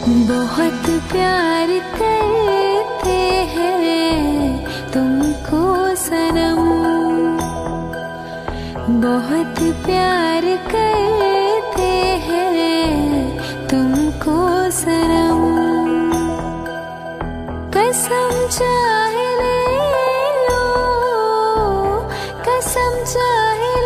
बहुत प्यार करते हैं तुमको सनम, बहुत प्यार करते हैं तुमको सनम। कसम चाहे ले लो, कसम चाहे